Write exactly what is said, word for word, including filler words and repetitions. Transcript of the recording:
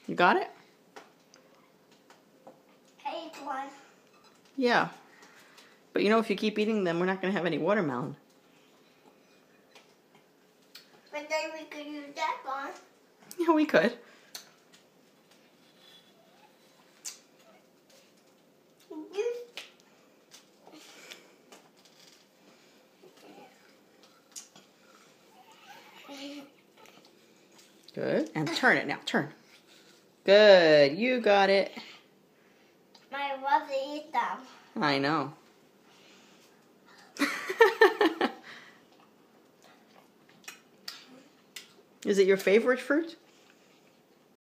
You got it? I ate one. Yeah. But you know, if you keep eating them, we're not going to have any watermelon. But then we could use that one. Yeah, we could. Good. And turn it now. Turn. Good. You got it. I love to eat them. I know. Is it your favorite fruit?